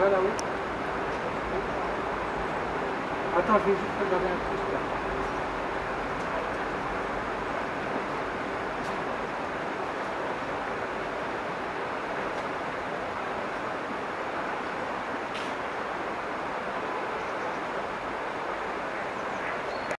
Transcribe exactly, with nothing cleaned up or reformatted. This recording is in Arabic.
là, oui. Attends, je vais juste regarder un truc là.